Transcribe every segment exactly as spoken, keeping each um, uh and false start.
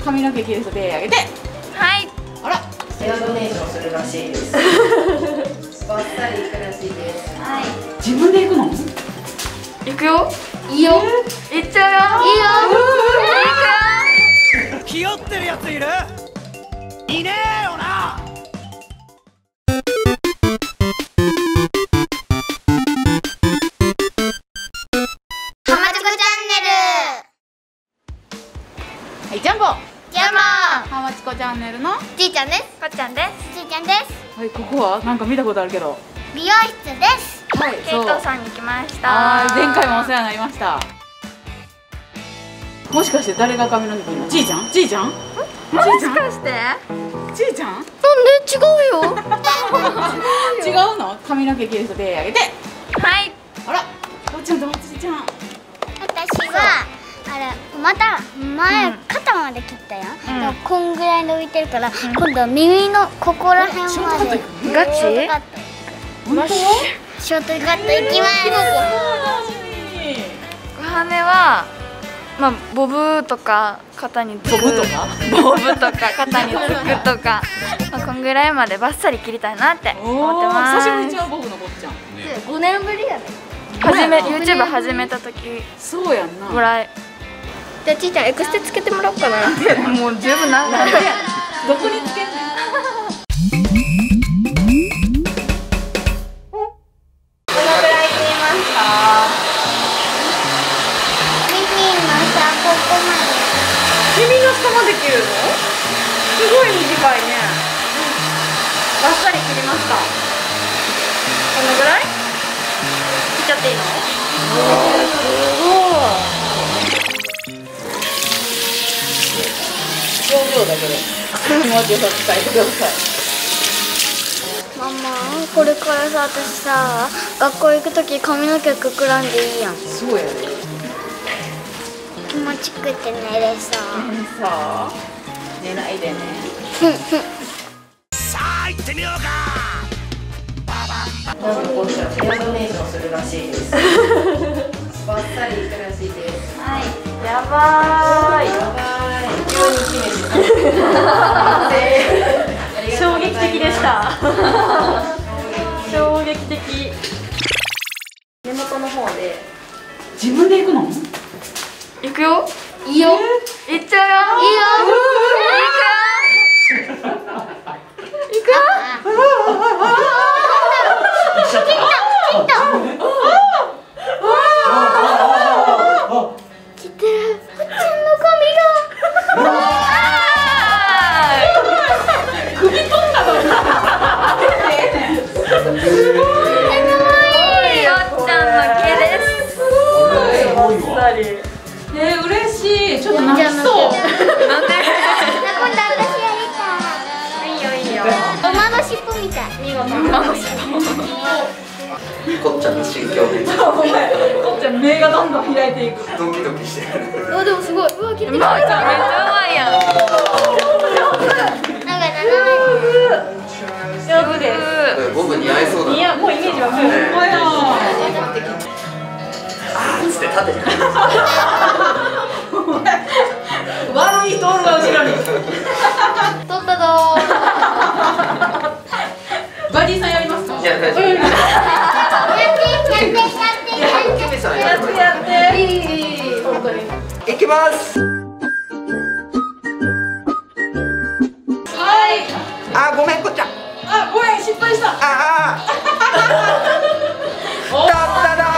髪の毛切る人手あげて。 はい。 あら、 ヘアドネーションするらしいです。バッサリいくらしいです。 はい。 自分で行くの？ 行くよ。いいよ。行っちゃうよ。いいよ。行くよ。 ひよってるやついる？いねえよな。 はい、ジャンボ。 ジャンボ。 ハマチコチャンネルのじいちゃんです。こっちゃんです。じいちゃんです。 はい、ここはなんか見たことあるけど。 美容室です。 はい、 ケイトさんに来ました。 はい、前回もお世話になりました。もしかして誰が髪の毛切るの？じいちゃん？じいちゃん？もしかして？ じいちゃん？ なんで違うよ。 違うの？髪の毛切る人手あげて。 はい。 あら、こっちゃんとまつりちゃん。 私はあれまた前、うん、肩まで切ったよ、うん、でもこんぐらいで浮いてるから、うん、今度は耳のここら辺までガチ？ ショートカット。 本当？ ショートカットいきます。 小羽はまあボブとか肩につく、 ボブとかボブとか肩につくとか、まあこんぐらいまでバッサリ切りたいなって思ってます。 久しぶりちゃうボブのこっちゃん。 ごねんぶりやね。 始め YouTube 始めた時そうやんな。 ぐらい。じゃあちいちゃんエクステつけてもらおうかな。もう十分なんだ。 どこにつけんの？ どのぐらい切りますか？ 耳のさここまで。 耳の下まで切るの？すごい短いね。バッサリ切りました。このぐらい？切っちゃっていいの？すごい。 表情だけで気持ちよさ伝えてください。 ママ、これからさ、私さ、学校行くとき髪の毛くくらんでいいやん。 そうやで。 気持ちくって寝れそう。 さあ、寝ないでね。 さあ行ってみようか。 なんかこっちはヘアドネーションするらしいです。バッサリいくらしいです。 はい。やばーい。 やばーい。急に決めて。 衝撃的でした。衝撃的。根元の方で。 自分で行くの？ 行くよ。 いいよ。 行っちゃうよ。いいよ。行くよ。行くよ。 えー、嬉しい。ちょっと泣きそう。 なんで？ 今度私やりたい。 いいよいいよ。 馬の尻尾みたい。 見事馬の尻尾。 こっちゃんの心境で。 こっちゃん目がどんどん開いていく。 ドキドキしてる。 あ、でもすごい。うわ、切れてきた。 めっちゃうまいやん。 なんか斜め。 上手です。 ボブ似合いそうだ。 似合う。もうイメージわかる。 あーっつって縦に。 悪い人おるわ後ろに。 取ったぞー。 バディさんやりますか？ いや大丈夫。 やってやってやってキミさんややってやって。いいいい本当に。 いきます。 はい。 あーごめんこっちゃん。 あ、ごめん失敗した。 ああ。 おだっただ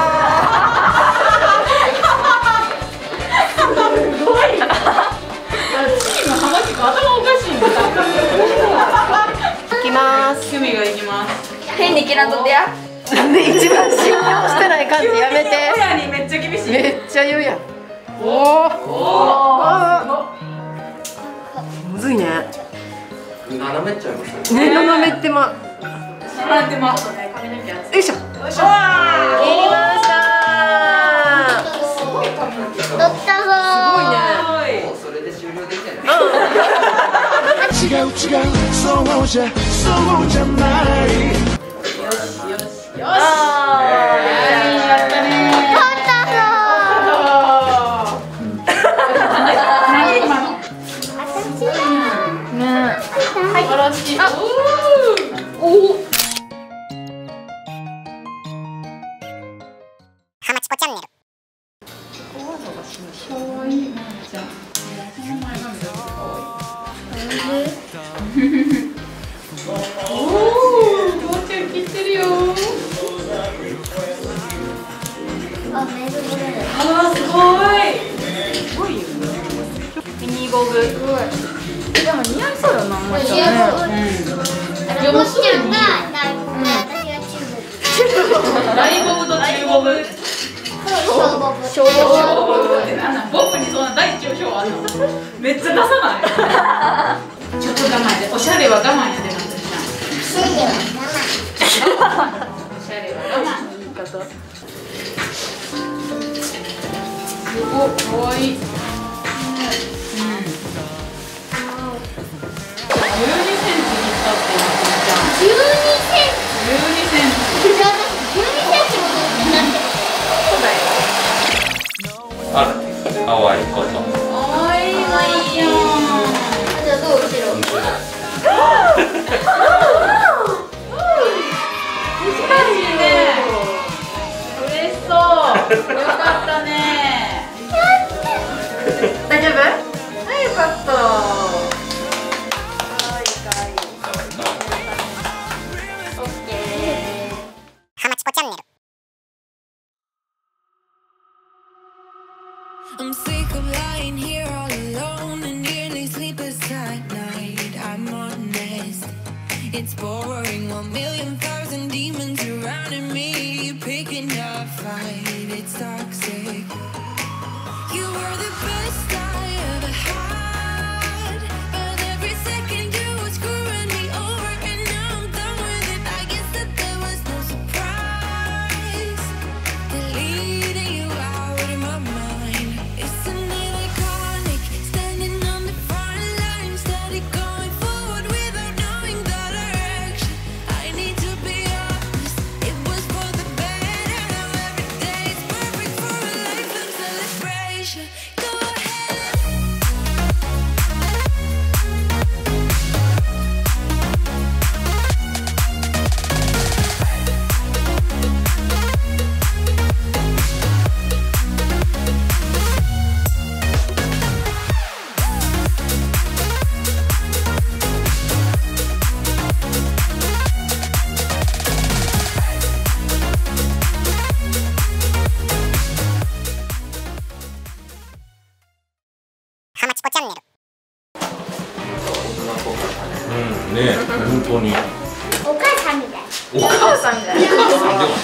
ー。すごい。チームハマチコ頭おかしいんだ。 いきます。 キュミが行きます。 変に切らんとってや。 なんで一番信用してない感じやめて。 親にめっちゃ厳しい。 めっちゃ言うやん。おおお。むずいね。斜めっちゃいますね。斜めってま。 斜めってま。 よいしょ。 よいしょ。 切りました。 すごい髪の毛。取ったぞー。 すごいね。 もうそれで終了できてない。 違う違う、そうじゃそうじゃない。 よしよしよし。 あー。やったねー。 取ったぞー。 何今の？ 私ね。 素晴らしい。おお。 ハマチコチャンネル。 可愛い。じゃあ、その前なんだよ。おお、もうちょい切ってるよ。 あ、メールボレー。 あー、すごい。すごいよね。ミニゴブ。すごい。 でも似合いそうよな、もうちょっとね。 あの、こっちゃんが、私が中国。 大ボブと中ボブ。 小ボブ。 小ボブってなんなん？ボブにそんな大中小あんの？めっちゃ出さない。ちょっと我慢で。おしゃれは我慢やでなんてさ。 それではおしゃれは我慢。 言い方。 すごい可愛い。うん。じゅうにセンチにしたって言ってたじゃん。 じゅうにセンチ。 じゅうにセンチ。 じゃあ私じゅうにセンチもになってる。そうだよ。 あら、かわいいこと。 可愛いはいいよ。 じゃあどう後ろ。 難しいね。嬉しそう。よかったね。 大丈夫？はい、よかった。オッケー。 ハマチコチャンネル。 I'm sick of lying here all alone and nearly sleepless at night. I'm honest, it's boring. One million thousand demons surrounding me, picking a fight. It's toxic. You were the best I ever had, but every second you were screwing me over, and now I'm done with it. I guess that there was no surprise. Deleting you out of my mind. Isn't it iconic? Standing on the front line, steady going forward without knowing the direction. I need to be honest, it was for the better. Now every day is perfect for a lifelong celebration. Go ahead. ハマチコチャンネル。 うん、ね、本当に。 お母さんみたい。 お母さんみたいな。お母さんでは。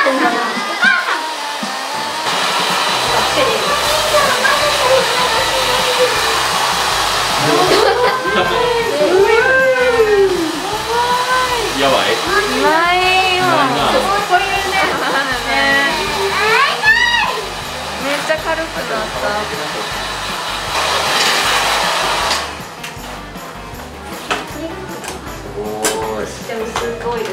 やばい。 うまいわ。こういうね。めっちゃ軽くなった。でもすごいです。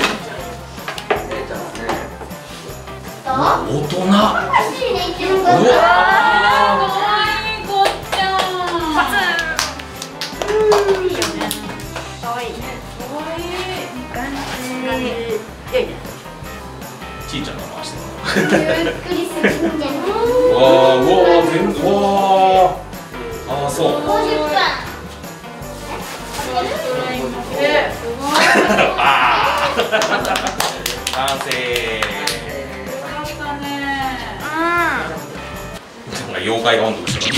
大人。 走りで行ってるうから。 わ。 可愛いこっちゃん。 パツン。いいよね。可愛い。 可愛い。 感じ。いやいや。 ちいちゃんが回してる。 ゆっくりするんじゃない。 うわあ、うわあ、全部。わあ。ああ、そう。 五十分。 え、すごい。 ああ。完成。 よかったね。 なんか妖怪が温度後ろに。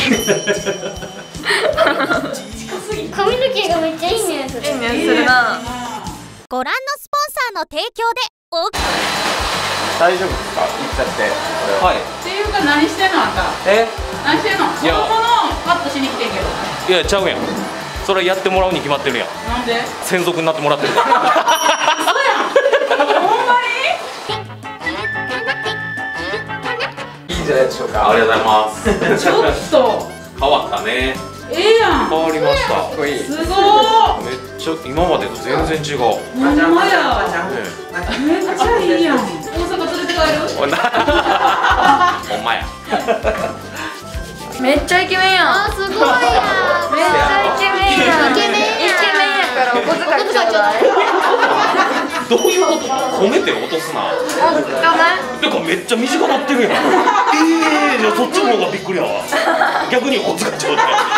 髪の毛がめっちゃいいね。それ。 いいね、するな。 ご覧のスポンサーの提供でお大丈夫ですか？行っちゃって。 はい。 っていうか何してんのあんた？ え？ 何してんの？ いやそのものをカットしに来てんけど。 いや、ちゃうやん。それやってもらうに決まってるやん。 なんで？ 専属になってもらってるから。 ほんまいいんじゃないでしょうか。 ありがとうございます。 に？ちょっと変わったね。 ええやん。 変わりました。 かっこいい。 すごー。 めっちゃ今までと全然違う。 ほんまや。 ねめっちゃいいやん。大阪連れて帰る？ おいなほんまや。 めっちゃイケメンやん。 あ、すごいや。 めっちゃどういうこと？褒めて落とすな。 あ、聞かない？ てかめっちゃ短くなってるやん。ええー、じゃあそっちの方がびっくりやわ。逆におつがちょうだい。